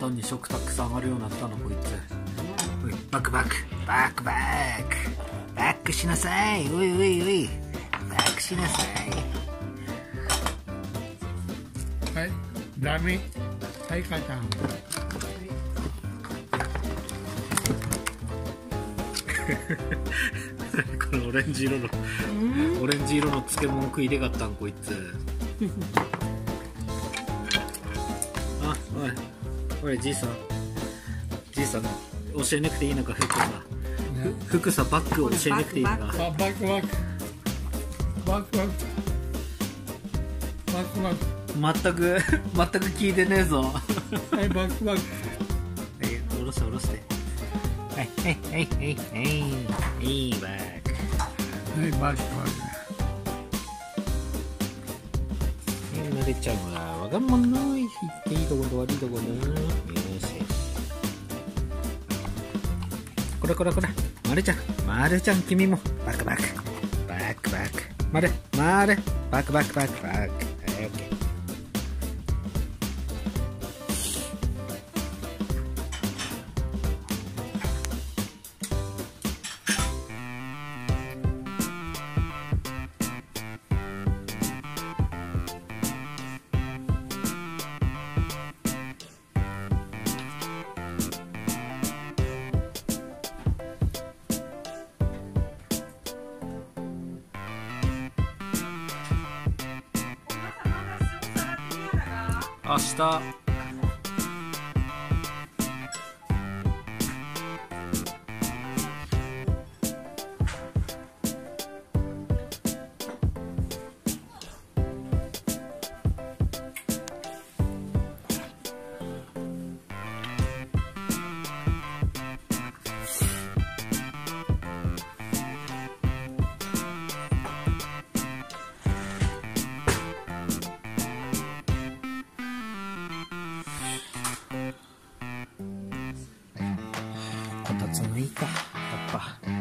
端に食たくさんあるようになったのこいつ。おいバックバックバックバックバックしなさい。おいおいおいバックしなさい。 はい、ダメ。はい、母ちゃん。 このオレンジ色の漬物食いでかったんこいつ。あ、おいじいさん教えなくていいのか。服さバッグを教えなくていいのか。 バックバックバックバックバックバックバック全く聞いてねえぞ。 はい、バックバック。 下ろしてはいはいはいはいはいいいバック。 はい、バックバック。 慣れちゃうわ。わがままいいところ悪いところ。よし。これ。まるちゃん君もバックバック。まるバックバック。はい、オッケー。明日こたつもいいかやっぱ。